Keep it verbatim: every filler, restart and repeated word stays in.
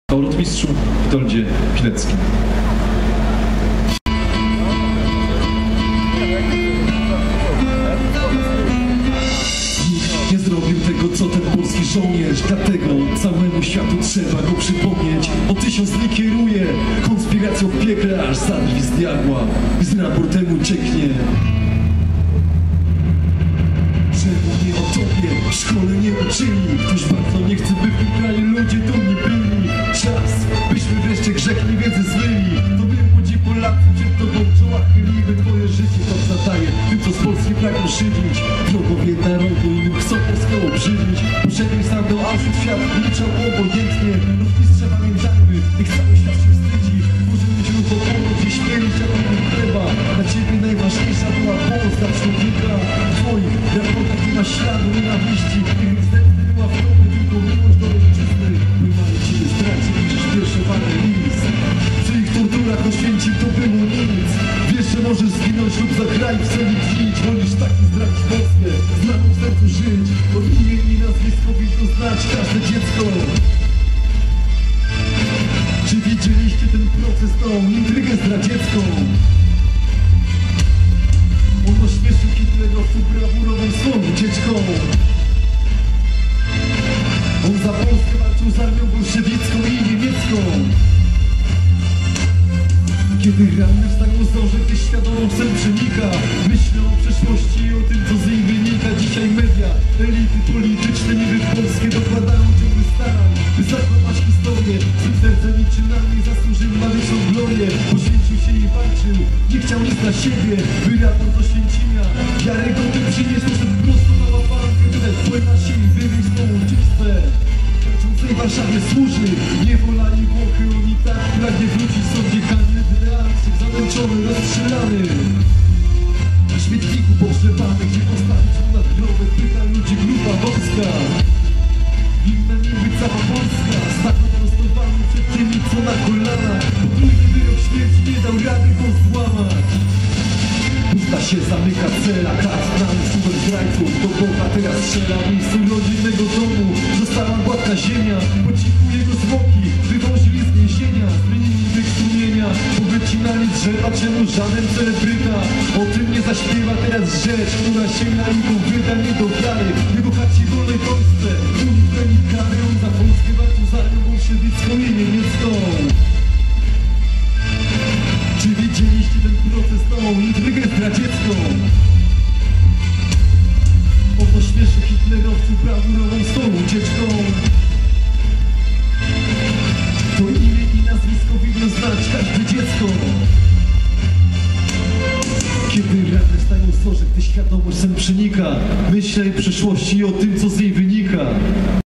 o rotmistrzu Witoldzie Pileckim. Nikt nie zrobił tego, co ten polski żołnierz, dlatego całemu światu trzeba go przypomnieć. O tysiąc nie kieruje konspiracją w piekle, aż zadrwi z diabła, z raportem ucieknie. Czemu nie o tobie w szkole nie uczyli? Ktoś bardzo nie chce, by w tym kraju ludzie dumni byli. Czas, byśmy wreszcie grzech niewiedzy zmyli. To my, młodzi Polacy, przed tobą czoła chylimy. Twoje życie to zadaje tym, co z Polski pragną szydzić. Wrogowie narodu innym chcą Polskę obrzydzić. Poprzednim stał do Auschwitz, świat milczał obojętnie. Rotmistrza pamiętajmy, niech cały świat się wstydzi. Możemy mieć ruch oporu, gdzie śmierć, a potem chleba. Dla ciebie najważniejsza była pomoc dla człowieka. Twoich raportach nie ma śladu nienawiści. Niech wstępny była w tobie tylko miłość do ojczyzny. My mamy ciebie stracić, piszesz wierszowany list. Przy ich torturach oświęcił to było nic. Wiesz, że możesz zginąć lub za kraj w sobie tlić. Wolisz taki zdradzić Polskę, znaną w sercu żyć. Od imię i nazwisko winno znać każde dziecko. Czy widzieliście ten proces, tą intrygę zdradziecką? On ośmieszył hitlerowców brawurową swą ucieczką. On za Polskę walczył z armią bolszewicką i niemiecką. Kiedy ranny wstają zdążek, gdy świadomą sen przenika. Myślę o przeszłości i o tym, co z niej wynika. Dzisiaj media, elity polityczne niby w Polskę dokładają ciągle starań, by zakłamać historię. Swym sercem i czynami zasłużył na wieczną glorię. Poświęcił się i walczył, nie chciał nic dla siebie, by raport do Święcimia wiarygodny przyniósł, że prosto na łapankę wydać złe na siebie, wywieźć tą uczystę. W Warszawie służy niewola i Włochy. On i tak pragnie wrócić w sądzie karny, dyleancych zamęczony, rozstrzelany. Na śmietniku pogrzebany, gdzie postawić mu nadgrobek, pyta ludzi grupa wąska. Winna niby cała Polska, stał prostowany przed tymi, co na kolanach. Potrójny wyrok śmierci nie dał rady go złamać. Pusta się zamyka cela, kardynalny super zdrajców. Do Boga teraz strzela w miejscu rodzinnego domu. Została gładka ziemia, po cichu jego zwłoki wywozili z więzienia. Zmienili bieg sumienia, powycinali drzewa. Czemu żaden celebryta o tym nie zaśpiewa teraz rzecz, która sięga jego wyda nie do wiary. Jego chaci w wolnej Polsce uniknęli kary. On za Polskę walczył z armią bolszewicką i niemiecką. Czy widzieliście ten proces, tą intrygę zdradziecką? On ośmieszył hitlerowców brawurową swą ucieczką. To imię i nazwisko winno znać każde dziecko. Kiedy rany wstają w sorze, gdy świadomość sen przenika. Myślę o przeszłości i o tym, co z niej wynika.